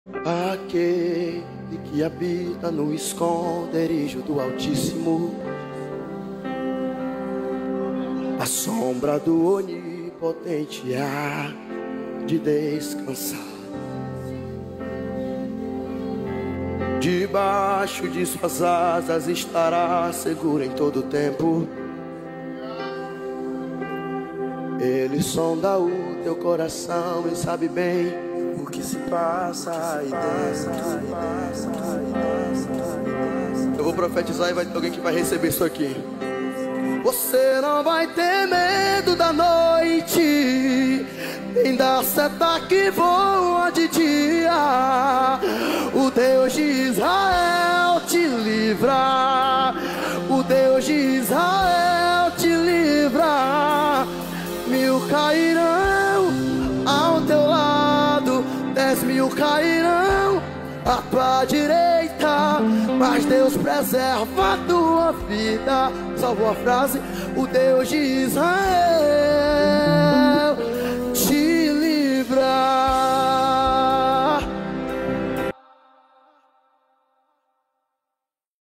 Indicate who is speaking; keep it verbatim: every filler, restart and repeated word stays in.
Speaker 1: Aquele que habita no esconderijo do Altíssimo, a sombra do Onipotente há de descansar. Debaixo de suas asas estará seguro em todo tempo. Ele sonda o teu coração e sabe bem o que se passa aí dentro. Eu vou profetizar e vai ter alguém que vai receber isso aqui. Você não vai ter medo da noite, nem da seta que voa de dia. O Deus de Israel te livra. O Deus de Israel te livra. Mil cairão ao teu lado, dez mil cairão à tua direita, mas Deus preserva a tua vida. Salvou a frase: o Deus de Israel